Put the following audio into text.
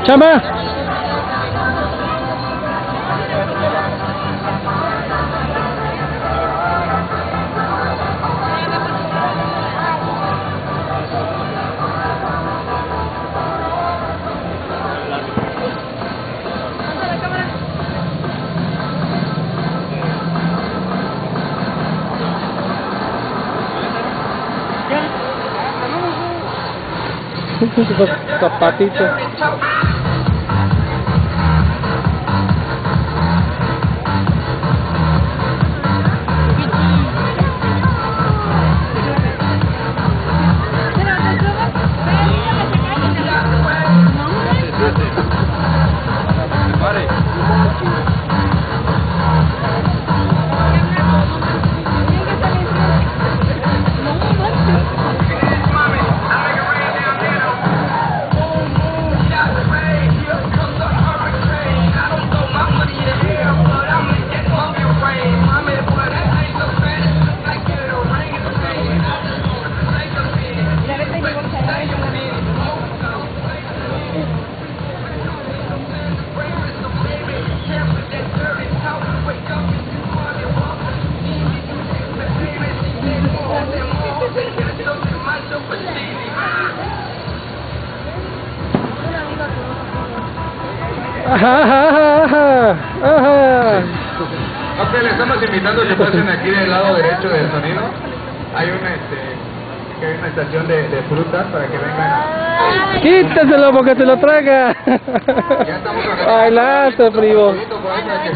Chama. Zapatito. Ajá. Ok, le estamos invitando a que pasen aquí del lado derecho del sonido. Hay una estación de frutas para que vengan a... Quítaselo porque te lo traga. Ya estamos Bailate, primo.